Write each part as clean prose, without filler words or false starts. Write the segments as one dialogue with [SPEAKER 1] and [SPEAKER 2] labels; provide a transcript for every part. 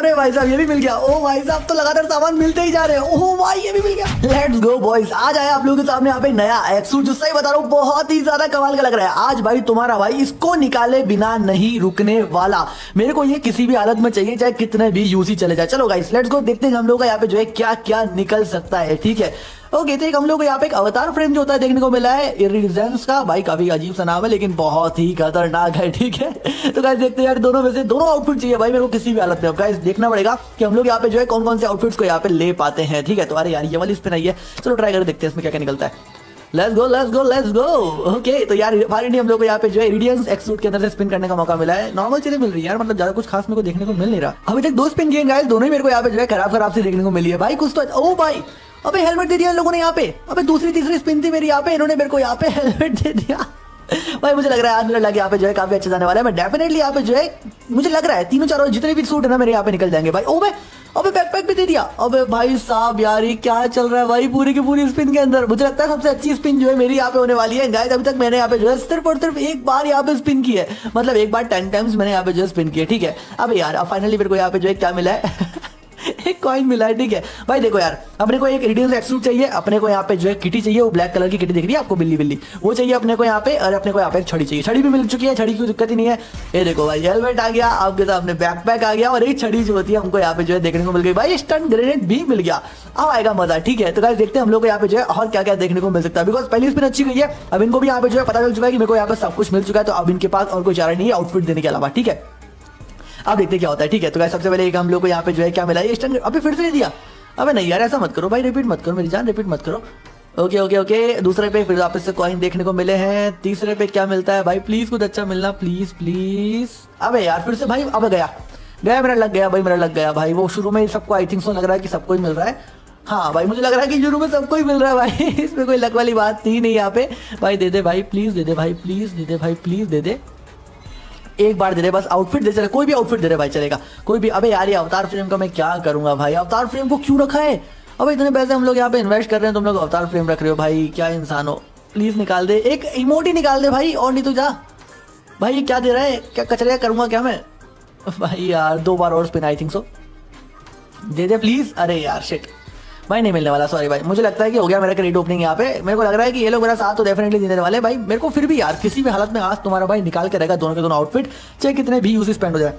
[SPEAKER 1] अरे भाई साहब ये भी मिल गया। ओ भाई साहब तो लगातार सामान मिलते ही जा रहे हैं। ओह भाई ये भी मिल गया। लेट्स गो बॉयज, आज आया आप लोगों के सामने यहाँ पे नया एक्सूट, जो सही बता रहा हूँ बहुत ही ज्यादा कमाल का लग रहा है। आज भाई तुम्हारा भाई इसको निकाले बिना नहीं रुकने वाला। मेरे को ये किसी भी हालत में चाहिए, चाहे कितने भी यूसी चले जाए। चलो गाइस लेट्स गो, देखते हैं हम लोग का यहाँ पे जो है क्या क्या निकल सकता है। ठीक है ओके, तो हम लोग को यहाँ पे एक अवतार फ्रेम जो होता है देखने को मिला है इरिडेंस का। भाई काफी अजीब सा नाम है लेकिन बहुत ही खतरनाक है। ठीक है तो गाइस देखते हैं यार, दोनों में से दोनों आउटफिट चाहिए भाई मेरे को किसी भी हालत में। गाइस देखना पड़ेगा कि हम लोग यहाँ पे जो है कौन कौन से आउटफिट्स को यहाँ पे ले पाते हैं। ठीक है तो अरे यार ये वाली स्पिन आई है, चलो ट्राई कर देखते हैं इसमें क्या क्या निकलता है। Let's go let's go let's go. Okay तो यार फाइनली हम लोग को यहाँ पे जो है इरिडियंस एक्सूट के अंदर से स्पिन करने का मौका मिला है। नॉर्मल चीजें मिल रही है यार, मतलब ज्यादा कुछ खास मेरे को देखने को मिल नहीं रहा। अभी तक 2 स्पिन किए गाइस, दोनों ही मेरे को यहाँ पे जो है खराब खराब से देखने को मिली है भाई। कुछ तो ओ भाई अबे हेलमेट दे दिया इन लोगों ने यहाँ पे। अबे दूसरी तीसरी स्पिन थी मेरी यहाँ पे, इन्होंने मेरे को यहाँ पे हेलमेट दे दिया। भाई मुझे लग रहा है आज मेरा लग यहाँ पे जो है काफी अच्छा जाने वाला है। मैं डेफिनेटली यहाँ पे जो है मुझे लग रहा है तीनों चारों जितने भी सूट है ना मेरे यहाँ पे निकल जाएंगे भाई। ओ भाई अबे बैकपैक भी दे दिया। अबे भाई साहब यार ये क्या चल रहा है भाई पूरी की पूरी स्पिन के अंदर। मुझे लगता है सबसे अच्छी स्पिन जो है मेरी यहाँ पे होने वाली है गाइस। अभी तक मैंने यहाँ पे जो है सिर्फ और सिर्फ एक बार यहाँ पे स्पिन की है, मतलब एक बार 10 टाइम्स मैंने यहाँ पे जो है स्पिन की है। ठीक है अब यार अब फाइनली मेरे को यहाँ पे जो है क्या मिला है एक कॉइन मिला है। ठीक है भाई देखो यार, अपने को एक इरिडियंस एक्सूट चाहिए, अपने को यहाँ पे जो है किटी चाहिए, वो ब्लैक कलर की किटी दिख रही है आपको बिल्ली बिल्ली, वो चाहिए अपने को यहाँ पे। और अपने को यहाँ पे एक छड़ी चाहिए, छड़ी भी मिल चुकी है, छड़ी की दिक्कत ही नहीं है। ये देखो भाई हेलमेट आ गया आपके सामने, बैकपैक आ गया और एक छड़ी जो होती है हमको यहाँ पे जो है देखने को मिल गई भाई। स्टन ग्रेनेड भी मिल गया, अब आएगा मजा। ठीक है तो गाइस देखते हैं हम लोग को यहाँ पे जो है और क्या क्या देखने को मिल सकता है। बिकॉज पहली स्पिन अच्छी गई है, अब इनको भी यहाँ पे जो है पता चल चुका है कि मेरे को यहाँ पे सब कुछ मिल चुका है, तो अब इनके पास और कोई चारा नहीं है आउटफिट देने के अलावा। ठीक है अब देखते क्या होता है। ठीक है तो गाइस सबसे पहले एक हम लोग को यहाँ पे जो है क्या मिला है, स्टन। अबे फिर से नहीं दिया। अबे नहीं यार ऐसा मत करो भाई, रिपीट मत करो मेरी जान, रिपीट मत करो। ओके ओके ओके दूसरे पे फिर वापस से कॉइन देखने को मिले हैं। तीसरे पे क्या मिलता है भाई, प्लीज कुछ अच्छा मिलना प्लीज प्लीज। अबे यार फिर से भाई, अब गया मेरा लग गया भाई, मेरा लग गया भाई। वो शुरू में सबको आई थिंक सो लग रहा है कि सबको ही मिल रहा है। हाँ भाई मुझे लग रहा है कि शुरू में सबको ही मिल रहा है भाई इसमें कोई लक वाली बात थी नहीं यहाँ पे। भाई दे दे भाई प्लीज, दे दे भाई प्लीज, दे दे भाई प्लीज, दे दे एक बार दे दे बस। आउटफिट दे चले, कोई भी आउटफिट दे रहे भाई चलेगा कोई भी। अबे यार ये अवतार फ्रेम का मैं क्या करूंगा भाई, अवतार फ्रेम को क्यों रखा है। अब इतने पैसे हम लोग यहाँ पे इन्वेस्ट कर रहे हैं, तुम लोग अवतार फ्रेम रख रहे हो भाई, क्या इंसान हो। प्लीज निकाल दे, एक इमोट निकाल दे भाई, और नहीं तो जा भाई। ये क्या दे रहा है, क्या कचरा करूंगा क्या मैं भाई। यार 2 बार और स्पिन आई थिंक सो, दे दे प्लीज। अरे यार शिट भाई नहीं मिलने वाला, सॉरी भाई। मुझे लगता है कि हो गया मेरा क्रेडिट ओपनिंग यहाँ पे। मेरे को लग रहा है कि ये लोग मेरा साथ तो डेफिनेटली देने वाले भाई मेरे को। फिर भी यार किसी भी हालत में आज तुम्हारा भाई निकाल के रहेगा दोनों के दोनों आउटफिट, चाहे कितने भी यूज स्पेंड हो जाए।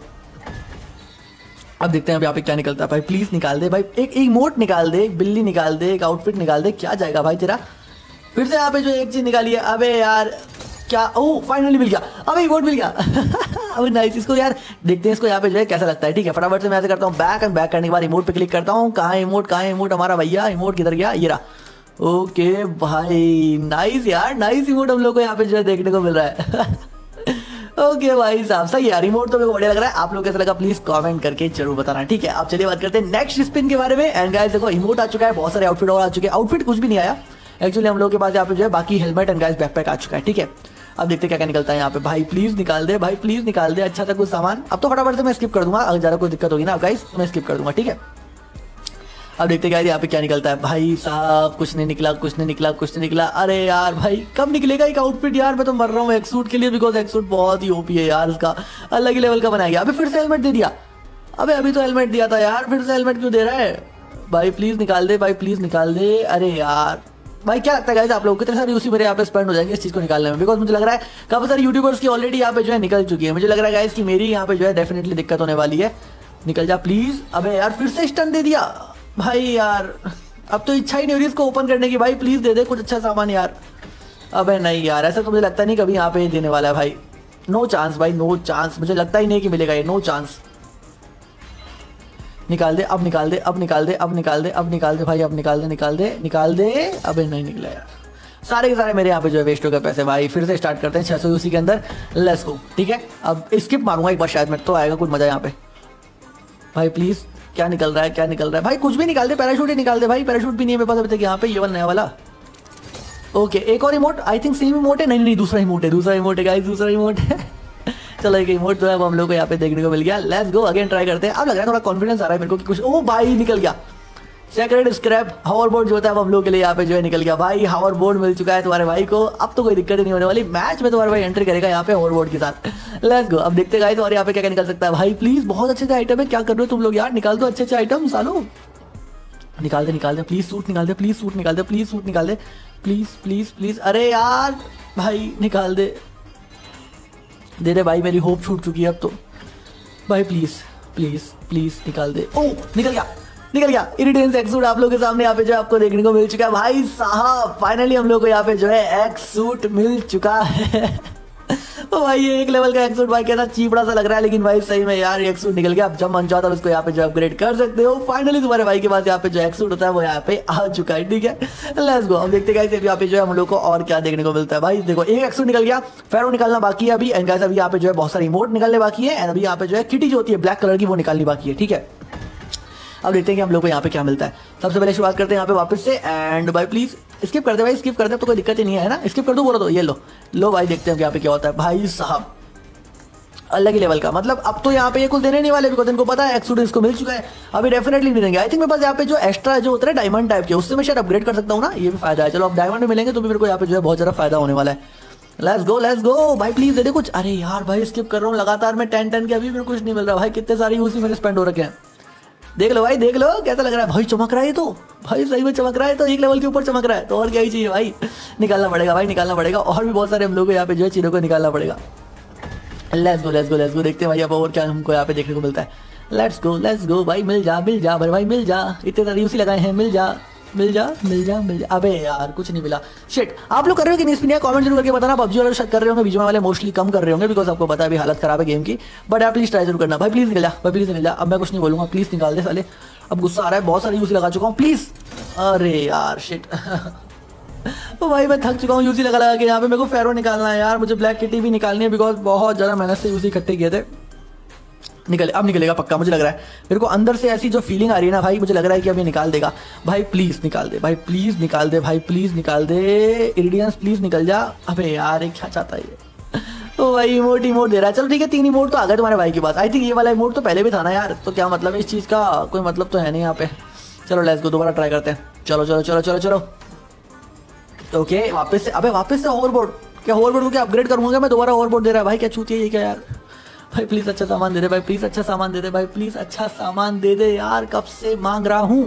[SPEAKER 1] अब देखते हैं यहाँ पे क्या निकलता है भाई। प्लीज निकाल दे भाई, एक इमोट निकाल दे, एक बिल्ली निकाल दे, एक आउटफिट निकाल दे, क्या जाएगा भाई तेरा। फिर से यहाँ पे जो एक चीज निकाली है। अबे यार क्या, ओ फाइनली मिल गया, अबे इमोट मिल गया अबे नाइस। इसको यार देखते हैं इसको यहाँ पे जो है कैसा लगता है। ठीक है फटाफट से मैं ऐसे करता हूँ बैक, एंड बैक करने के बाद इमोट पे क्लिक करता हूँ। कहाँ है इमोट हमारा भैया, इमोट किधर गया, ये रहा। ओके भाई नाइस यार, नाइस इमोट हम लोग को यहाँ पे जो है देखने को मिल रहा है ओके भाई साहब सही यार, रिमोट तो मेरे को बढ़िया लग रहा है। आप लोग कैसा लगा प्लीज कमेंट करके जरूर बताना। ठीक है अब चलिए बात करते हैं नेक्स्ट स्पिन के बारे में। एंड गाइस देखो इमोट आ चुका है, बहुत सारे आउटफिट और आ चुके हैं। आउटफिट कुछ भी नहीं आया एक्चुअली हम लोग के पास यहाँ पे जो है, बाकी हेलमेट एंड गाइस बैकपैक आ चुका है। ठीक है अब देखते क्या क्या निकलता है यहाँ पे। भाई प्लीज निकाल दे, भाई प्लीज निकाल दे अच्छा सा कुछ सामान। अब तो फटाफट से मैं स्किप कर दूंगा, अगर ज्यादा कोई दिक्कत होगी ना गाइस मैं स्किप कर दूंगा। ठीक है अब देखते क्या यहाँ पे क्या निकलता है। भाई साहब कुछ नहीं निकला, कुछ नहीं निकला, कुछ नहीं निकला। अरे यार भाई कब निकलेगा एक आउटफिट यार, मैं तो मर रहा हूँ एक्सूट के लिए। बिकॉज एक्सूट बहुत ही ओपी है यार, इसका अलग ही लेवल का बनाया गया। अभी फिर से हेलमेट दे दिया। अबे अभी तो हेलमेट दिया था यार, फिर से हेलमेट क्यों दे रहा है भाई। प्लीज निकाल दे भाई, प्लीज निकाल दे। अरे यार भाई क्या लगता है गाइस आप लोग कितने सारे उसी मेरे यहाँ पे स्पेंड हो जाएंगे इस चीज को निकालने में। बिकॉज मुझे लग रहा है काफी सारे यूट्यूबर्स की ऑलरेडी यहाँ पे जो है निकल चुकी है। मुझे लग रहा है गाइस कि मेरी यहाँ पे जो है डेफिनेटली दिक्कत होने वाली है। निकल जा प्लीज। अबे यार फिर से स्टन दे दिया भाई यार, अब तो इच्छा ही नहीं हो रही इसको ओपन करने की। भाई प्लीज दे दे कुछ अच्छा सामान यार। अबे नहीं यार ऐसा तो मुझे लगता नहीं कभी यहाँ पे देने वाला है भाई। नो चांस भाई, नो चांस। मुझे लगता ही नहीं कि मिलेगा ये, नो चांस। निकाल दे अब, निकाल दे अब, निकाल दे अब, निकाल दे अब, निकाल दे भाई अब, निकाल दे निकाल दे निकाल दे। अबे नहीं निकला यार, सारे के सारे मेरे यहाँ पे जो है वेस्ट हो गए पैसे भाई। फिर से स्टार्ट करते हैं 600 उसी के अंदर, लेट्स गो। ठीक है अब स्किप मारूंगा एक बार, शायद मैं तो आएगा कुछ मजा यहाँ पे। भाई प्लीज क्या निकल रहा है, क्या निकल रहा है भाई। कुछ भी निकाल दे, पैराशूट ही निकाल दे भाई। पैराशूट भी नहीं है मेरे पास अभी तक यहाँ पे, ये वाला नया वाला। ओके एक और emote, I think same emote है। नहीं नहीं दूसरा इमोट है, दूसरा इमोट है गाइस, दूसरा इमोट है चलो एक इमोट जो है वो हम लोग को यहाँ पे देखने को मिल गया। लेट्स गो अगेन ट्राई करते हैं। अब लग रहा है थोड़ा कॉन्फिडेंस आ रहा है मेरे को कि कुछ। ओ भाई निकल गया, सेक्रेट स्क्रैप हावर बोर्ड जो होता है वो हम लोग के लिए यहाँ पे जो है निकल गया भाई। हावर बोर्ड मिल चुका है तुम्हारे भाई को, अब तो कोई दिक्कत नहीं होने वाली। मैच में तुम्हारे भाई एंट्री करेगा यहाँ पे हावर बोर्ड के साथ। लेट्स गो, अब देखते गाइस और यहाँ पे क्या क्या निकल सकता है भाई। प्लीज बहुत अच्छे अच्छे आइटम है, क्या कर रहे हो तुम लोग यार, निकाल दो अच्छे अच्छे आइटम सालो, निकाल दे प्लीज सूट निकाल दे, प्लीज सूट निकाल दे, प्लीज सूट निकाल दे, प्लीज प्लीज प्लीज। अरे यार भाई निकाल दे, दे दे भाई, मेरी होप छूट चुकी है अब तो भाई। प्लीज प्लीज प्लीज निकाल दे। ओ निकल गया, निकल गया। इरिडियंस एक्सूट आप लोग के सामने यहाँ पे जो आपको देखने को मिल चुका है भाई साहब। फाइनली हम लोग को यहाँ पे जो है एक्सूट मिल चुका है। तो भाई ये एक लेवल का एक्सूट भाई कैसा चीपड़ा सा लग रहा है, लेकिन भाई सही में यार एक्सूट निकल गया। अब जब मन चाहता है उसको यहाँ पे जो अपग्रेड कर सकते हो। फाइनली तुम्हारे भाई के पास यहाँ पे जो एक्सूट होता है वो यहाँ पे आ चुका है, ठीक है। लेट्स गो, अब देखते हैं यहाँ पे जो है हम लोग को और क्या देखने को मिलता है भाई। देखो एक एक्सूट निकल गया, फेरो निकालना बाकी है अभी। एंड गाइस अभी यहाँ पे जो है बहुत सारी इमोट निकलने बाकी है। एंड अभी यहाँ पे जो है किटी जो होती है ब्लैक कलर की वो निकालनी बाकी है, ठीक है। अब देखते हैं कि हम लोग को यहाँ पे क्या मिलता है। सबसे पहले शुरुआत करते हैं यहाँ पे वापस से। एंड भाई प्लीज स्किप कर दे भाई, स्किप कर दे तो कोई दिक्कत ही नहीं है ना, स्किप कर दो बोलो तो। ये लो भाई, देखते हैं यहाँ पे क्या होता है भाई साहब। अलग ही लेवल का, मतलब अब तो यहाँ पे ये कुछ देने नहीं वाले, बिकॉज इनको पता है एक्सूट इसको मिल चुका है, अभी डेफिनेटली नहीं देंगे। आई थिंक मेरे पास यहाँ पे जो एक्स्ट्रा जो होता है डायमंड टाइप के, उससे मैं शायद अपग्रेड कर सकता हूँ ना, ये भी फायदा है। चलो अब डायमंड में मिलेंगे तो भी मेरे को यहाँ पे जो है बहुत ज्यादा फायदा होने वाला है। लेट्स गो भाई, प्लीज दे दे कुछ। अरे यार भाई स्किप कर रहा हूँ लगातार मैं 10 के, अभी मेरे कुछ नहीं मिल रहा भाई। कितने सारे यूसी मेरे स्पेंड हो रखे हैं, देख लो भाई, देख लो कैसा लग रहा है भाई। चमक रहा है तो भाई, सही में चमक रहा है, तो एक लेवल के ऊपर चमक रहा है, तो और क्या ही चाहिए भाई। निकालना पड़ेगा भाई, निकालना पड़ेगा। और भी बहुत सारे हम लोग को यहाँ पे जो है चीज़ों को निकालना पड़ेगा। लेट्स गो देखते हैं भाई अब और क्या हमको यहाँ पे देखने को मिलता है। लेट्स गो भाई, मिल जा भाई, मिल जा। इतने सारे यूसी लगाए हैं, मिल जा। अबे यार कुछ नहीं मिला, शिट। आप लोग कर रहे हो कि नहीं स्पिन, कमेंट जरूर करके बताना। पबजी वाले शायद कर रहे होंगे, बीच में वाले मोस्टली कम कर रहे होंगे, बिकॉज आपको पता है अभी हालत खराब है गेम की। बट यार प्लीज ट्राई जरूर करना भाई। प्लीज निकल जा, अब मैं कुछ नहीं बोलूंगा, प्लीज निकाल दे साले। अब गुस्सा आ रहा है, बहुत सारे यूसी लगा चुका हूँ, प्लीज। अरे यार शिट। तो भाई मैं थक चुका हूँ यूसी लगा के। यहाँ पे मेरे को फेरो निकालना है यार, मुझे ब्लैक किटी भी निकालनी है, बिकॉज बहुत ज्यादा मेहनत से यूसी इकट्ठे किए थे। अब निकलेगा पक्का, मुझे लग रहा है। मेरे को अंदर से ऐसी जो फीलिंग आ रही है ना भाई, मुझे लग रहा है कि अभी निकाल देगा भाई। प्लीज निकाल दे भाई, प्लीज निकाल दे भाई, प्लीज निकाल दे। इरिडियंस प्लीज निकल जा। अबे यार क्या चाहता है ये। तो भाई इमोट दे रहा है। चलो ठीक है, 3 इमोट तो आ गए तुम्हारे भाई के पास। आई थिंक ये वाला इमोट तो पहले भी था ना यार, तो क्या मतलब इस चीज का कोई मतलब तो है नहीं यहाँ पे। चलो लेट्स गो, दोबारा ट्राई करते हैं। चलो ओके वापस से। अबे वापस से ओवरबोर्ड, क्या ओवरबोर्ड को क्या अपग्रेड करूंगा मैं दोबारा? ओवरबोर्ड दे रहा है भाई, क्या चूतिया ये क्या यार। भाई प्लीज अच्छा सामान दे दे भाई, प्लीज अच्छा सामान दे दे भाई, प्लीज अच्छा सामान दे दे यार, कब से मांग रहा हूँ।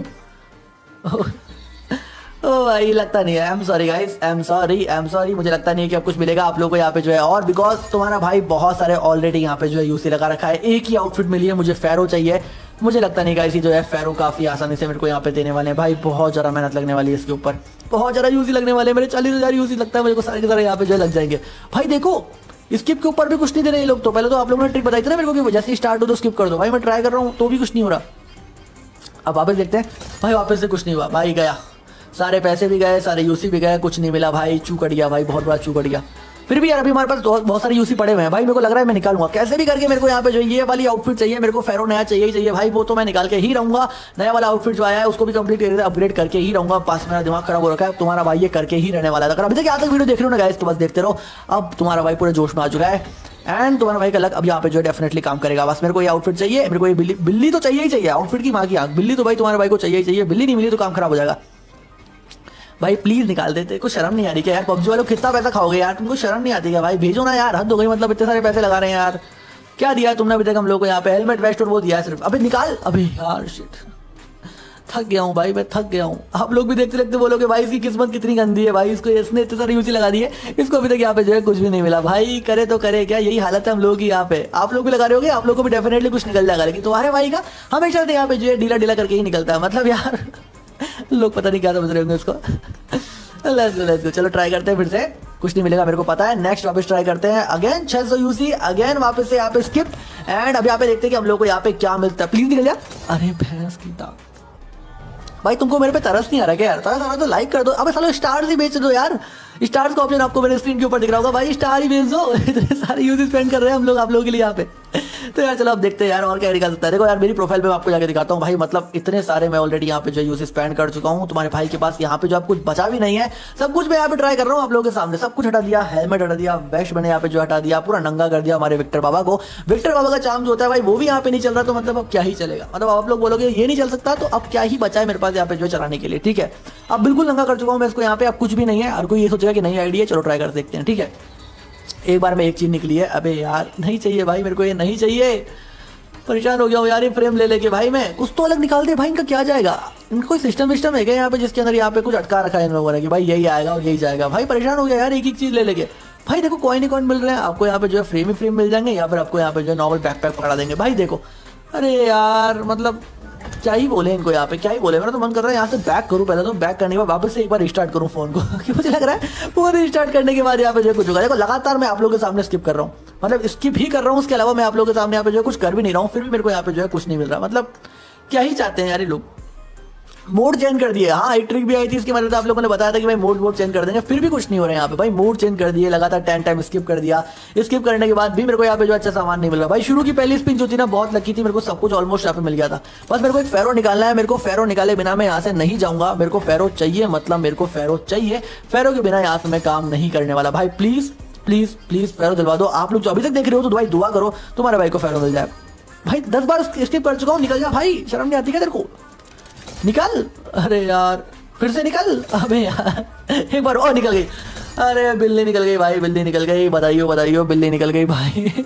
[SPEAKER 1] ओ भाई लगता नहीं है। I am sorry guys, I am sorry, मुझे लगता नहीं है कि अब कुछ मिलेगा आप लोगों को यहाँ पे जो है। और बिकॉज तुम्हारा भाई बहुत सारे ऑलरेडी यहाँ पे जो है यूसी लगा रखा है। एक ही आउटफिट मिली है, मुझे फेरो चाहिए। मुझे लगता नहीं गाइस जो है फेरो काफी आसानी से मेरे को यहाँ पे देने वाले हैं भाई। बहुत ज्यादा मेहनत लगने वाली है इसके ऊपर, बहुत ज्यादा यूसी लगने वाले हैं। मेरे 40,000 यूसी लगता है मेरे को, सारे के सारे यहाँ पे जो है लग जाएंगे भाई। देखो स्किप के ऊपर भी कुछ नहीं दे रहे ये लोग। तो पहले तो आप लोगों ने ट्रिक बताई थी ना मेरे को कि जैसे स्टार्ट हो तो स्किप कर दो। भाई मैं ट्राई कर रहा हूँ तो भी कुछ नहीं हो रहा। अब वापस देखते हैं भाई, वापस से कुछ नहीं हुआ भाई। गया, सारे पैसे भी गए, सारे यूसी भी गए, कुछ नहीं मिला भाई। चू कट गया भाई, बहुत बड़ा चू कट गया। फिर भी यार अभी हमारे पास बहुत सारे यूसी पड़े हुए हैं भाई। मेरे को लग रहा है मैं निकालूंगा कैसे भी करके। मेरे को यहाँ पे जो ये वाली आउटफिट चाहिए, मेरे को फेरो नया चाहिए भाई। वो तो मैं निकाल के ही रहूंगा। नया वाला आउटफिट जो आया है उसको भी कंप्लीट अपग्रेड करके ही रहूंगा। पास मेरा दिमाग खराब हो रखा है, तुम्हारा भाई ये करके ही रहने वाला है। अगर अभी तक यहाँ तक वीडियो देख रहे हो ना गाइस, तो बस देखते रहो। अब तुम्हारा भाई पूरे जोश में आ चुका है। एंड तुम्हारा भाई का लक अब यहाँ पे जो है डेफिनेटली काम करेगा। बस मेरे को ये आउटफिट चाहिए, मेरे को ये बिल्ली तो चाहिए ही चाहिए। आउटफिट की माँ की आंख, बिल्ली तो भाई तुम्हारे भाई को चाहिए। बिल्ली नहीं मिली तो काम खराब हो जाएगा भाई। प्लीज निकाल देते, कुछ शर्म नहीं आ रही क्या यार? पबजी वालों कितना पैसा खाओगे यार, तुमको शर्म नहीं आती क्या भाई? भेजो ना यार, हद हो गई। मतलब इतने सारे पैसे लगा रहे हैं यार। क्या दिया तुमने अभी तक हम लोग को यहाँ पे? हेलमेट वेस्ट और वो दिया है सिर्फ। अबे निकाल। अबे यार शिट, थक गया हूँ भाई, मैं थक गया हूँ। आप लोग भी देखते देखते बोलोगे भाई इसकी किस्मत कितनी गंदी है भाई, इसको इसने इतने सारे यूसी लगा दिए, इसको अभी तक यहाँ पे जो है कुछ भी नहीं मिला भाई। करे तो करे क्या, यही हालत है हम लोगों की यहाँ पे। आप लोग भी लगा रहे होगे, आप लोग को भी डेफिनेटली कुछ निकल जाएगा, लेकिन तुम्हारे भाई का हमेशा से यहाँ पे जो है ढीला करके ही निकलता है। मतलब यार लोग पता नहीं क्या समझ रहे होंगे उसको। लेट्स गो, चलो ट्राई करते हैं फिर से। कुछ नहीं मिलेगा मेरे को पता है। नेक्स्ट वापस ट्राई करते हैं अगेन 600 यूसी अगेन वापस से यहाँ पे स्किप। एंड अब यहाँ पे देखते हैं कि हम लोग को यहाँ पे क्या मिलता है। प्लीज निकल जा। अरे भैंस की टांग भाई, तुमको मेरे पे तरस नहीं आ रहा क्या यार? तरस आ रहा तो लाइक कर दो। अबे सालो स्टार्स ही बेच दो यार। स्टार्स का ऑप्शन आपको मेरे स्क्रीन के ऊपर दिख रहा होगा भाई, स्टार ही बेच दो। इतने सारे यूसी स्पेंड कर रहे हैं हम लोग आप लोगों के लिए यहाँ पे। तो यार चलो अब देखते हैं यार और क्या निकाल सकता है। देखो यार मेरी प्रोफाइल पे मैं आपको जाके दिखाता हूँ भाई, मतलब इतने सारे मैं ऑलरेडी यहाँ पे जो यूज स्पेंड कर चुका हूँ। तुम्हारे भाई के पास यहाँ पे जो आप कुछ बचा भी नहीं है, सब कुछ मैं यहाँ पे ट्राई कर रहा हूँ आप लोगों के सामने। सब कुछ हटा दिया, हेलमेट हटा दिया, वेस्ट मैंने यहाँ पे जो हटा दिया, पूरा नंगा कर दिया हमारे विक्टर बाबा को। विक्टर बाबा का चार्म जो होता है भाई वो भी यहाँ पे नहीं चल रहा, तो मतलब अब क्या ही चलेगा। मतलब आप लोग बोलोगे ये नहीं चल सकता, तो अब क्या ही बचा है मेरे पास यहाँ पे जो चलाने के लिए। ठीक है, अब बिल्कुल नंगा कर चुका हूँ मैं इसको यहाँ पे, अब कुछ भी नहीं है। और कोई ये सोचेगा कि नई आइडिया, चलो ट्राई कर देखते हैं। ठीक है, एक बार में एक चीज निकली है। अबे यार नहीं चाहिए भाई, मेरे को ये नहीं चाहिए, परेशान हो गया हूँ यार ये फ्रेम ले लेके भाई। मैं कुछ तो अलग निकाल दे भाई, इनका क्या जाएगा? इनका कोई सिस्टम विस्टम है क्या यहाँ पे जिसके अंदर यहाँ पे कुछ अटका रखा है इन लोगों ने कि भाई यही आएगा और यही जाएगा? भाई परेशान हो गया यार एक एक चीज ले लेके। भाई देखो कॉइन ही कॉइन मिल रहे हैं आपको यहाँ पे जो है, फ्रेम ही फ्रेम मिल जाएंगे, या फिर आपको यहाँ पे जो है नॉर्मल बैकपैक पकड़ा देंगे। भाई देखो, अरे यार मतलब क्या ही बोले इनको यहाँ पे, क्या ही बोले। मेरा तो मन कर रहा है यहाँ से बैक करूँ पहले, तो बैक करने के बाद वापस से एक बार रिस्टार्ट करूँ फोन को कि मुझे लग रहा है फोन रिस्टार्ट करने के बाद यहाँ पे जो कुछ होगा। देखो लगातार मैं आप लोगों के सामने स्किप कर रहा हूँ, मतलब स्किप ही कर रहा हूँ, उसके अलावा मैं आप लोगों के सामने यहाँ पे जो कुछ कर भी नहीं रहा हूँ, फिर भी मेरे को यहाँ पे जो है कुछ नहीं मिल रहा। मतलब क्या ही चाहते हैं यार ये लोग। मोड चेंज कर दिए, हाँ एक ट्रिक भी आई थी इसकी, मतलब आप लोगों ने बताया था कि भाई मोड चेंज कर देंगे, फिर भी कुछ नहीं हो रहा है यहाँ पे। भाई मोड चेंज कर दिए, लगातार 10 टाइम स्किप कर दिया, स्किप करने के बाद भी मेरे को यहाँ पे जो अच्छा सामान नहीं मिल रहा। भाई शुरू की पहली स्पिन जो थी ना बहुत लकी थी, मेरे को सब कुछ ऑलमोस्ट यहाँ पे मिल गया था। बस मेरे को एक फेरो निकालना है, मेरे को फेरो निकाले बिना मैं यहाँ से नहीं जाऊंगा। मेरे को फेरो चाहिए, मतलब मेरे को फेरो चाहिए, फेरो के बिना यहाँ से मैं काम नहीं करने वाला। भाई प्लीज प्लीज प्लीज फेरो दिलवा दो। आप लोग जो अभी तक देख रहे हो तो भाई दुआ करो तुम्हारे भाई को फेरो मिल जाए। भाई 10 बार स्किप कर चुका हूँ, निकल जा भाई, शर्म नहीं आती क्या तेरे को? निकल, अरे यार फिर से निकल। अबे यार एक बार और निकल गई। अरे बिल्ली निकल गई भाई, बिल्ली निकल गई, बताइयो बताइयो बिल्ली निकल गई भाई।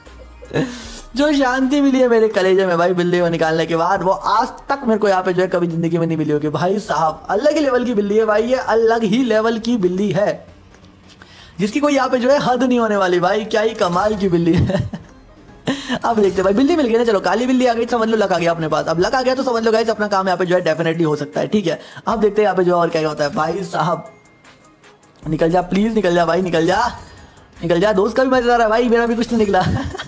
[SPEAKER 1] जो शांति मिली है मेरे कलेजे में भाई बिल्ली को निकालने के बाद, वो आज तक मेरे को यहाँ पे जो है कभी जिंदगी में नहीं मिली होगी। भाई साहब अलग ही लेवल की बिल्ली है भाई, ये अलग ही लेवल की बिल्ली है जिसकी कोई यहाँ पे जो है हद नहीं होने वाली। भाई क्या ही कमाल की बिल्ली है। अब देखते भाई, बिल्ली मिल गई ना, चलो काली बिल्ली आ गई, समझ लो लक आ गया अपने पास। अब लक आ गया तो समझ लो गाइस अपना काम यहाँ पे जो है डेफिनेटली हो सकता है। ठीक है, अब देखते हैं यहाँ पे जो और क्या होता है। भाई साहब निकल जा प्लीज, निकल जा भाई, निकल जा निकल जा। दोस्त का भी मजेदार है भाई, मेरा भी कुछ नहीं निकला।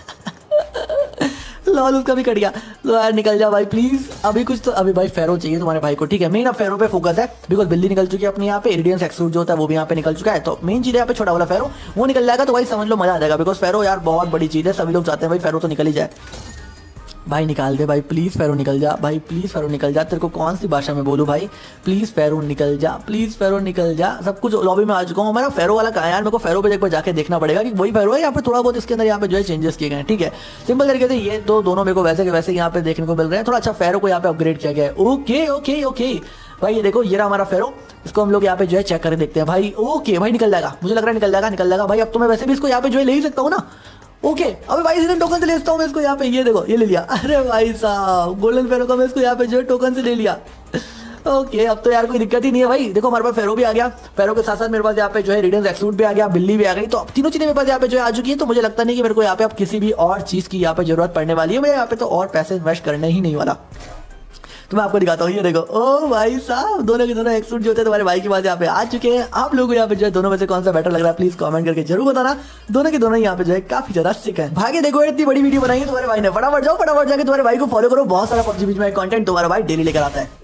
[SPEAKER 1] लॉल उसका भी कट गया। तो यार निकल जा भाई प्लीज, अभी कुछ तो अभी भाई फेरो चाहिए तुम्हारे भाई को। ठीक है, मेन अब फेरो पे फोकस है, बिकॉज बिल्ली निकल चुकी है अपनी यहाँ पे, इरिडियंस एक्सूट जो होता है वो भी यहाँ पे निकल चुका है। तो मेन चीज है यहाँ पे छोटा वाला फेरो, वो निकल जाएगा तो भाई समझ लो मजा आ जाएगा, बिकॉज फेरो यार बहुत बड़ी चीज है, सभी लोग चाहते हैं भाई फेरो तो निकल ही जाए। भाई निकाल दे भाई प्लीज, फेरो निकल जा भाई, प्लीज फेरो निकल जा। तेरे को कौन सी भाषा में बोलूं भाई, प्लीज फेरो निकल जा, प्लीज फेरो निकल जा। सब कुछ लॉबी में आ चुका हूँ, मेरा फेरो वाला कहाँ है यार? मेरे को फेरो पे एक बार जाके देखना पड़ेगा कि वही फेरो है, यहाँ पे थोड़ा बहुत इसके अंदर यहाँ पे जो है चेंजेस किए गए हैं। ठीक है, सिंपल तरीके से ये तो दोनों मेरे को वैसे के वैसे यहाँ पे देखने को मिल रहे हैं, थोड़ा अच्छा फेरो को यहाँ पे अपग्रेड किया गया है। ओके ओके ओके भाई, ये देखो ये रहा हमारा फेरो, इसको हम लोग यहाँ पे जो है चेक करके देखते हैं भाई। ओके भाई निकल जाएगा, मुझे लग रहा है निकल जाएगा, निकल जाएगा भाई। अब तो मैं वैसे भी इसको यहाँ पे जो है ले ही सकता हूँ ना। ओके अबे भाई सीधे टोकन से ले सकता हूँ मैं इसको यहाँ पे, ये देखो ये ले लिया। अरे भाई साहब गोल्डन फेरो का मैं इसको यहाँ पे जो है टोकन से ले लिया। ओके अब तो यार कोई दिक्कत ही नहीं है भाई। देखो हमारे पास फेरो भी आ गया, फेरो के साथ साथ मेरे पास यहाँ पे जो है इरिडियंस एक्सूट भी आ गया, बिल्ली भी आ गई। तो अब तीनों चीजें मेरे पास यहाँ पे जो है आ चुकी है, तो मुझे लगता नहीं कि मेरे को यहाँ पे अब किसी भी और चीज की यहाँ पे जरूरत पड़ने वाली है। मैं यहाँ पे तो और पैसे इन्वेस्ट करने ही नहीं वाला। तो मैं आपको दिखाता हूँ, ये देखो ओ भाई साहब दोनों के दोनों एक्सूट जो होते हैं तुम्हारे भाई के पास यहाँ पे आ चुके हैं। आप लोगों को यहाँ पे जो है दोनों में से कौन सा बेटर लग रहा है प्लीज कमेंट करके जरूर बताना। दोनों के दोनों यहाँ पे जो है काफी ज्यादा सिक है। भागे देखो इतनी बड़ी वीडियो बनाई है तुम्हारे भाई ने, फटाफट जाओ फटाफट जाके तुम्हारे भाई को फॉलो करो, बहुत सारा पबजी बीच में कंटेंट तुम्हारा भाई डेली लेकर आता है।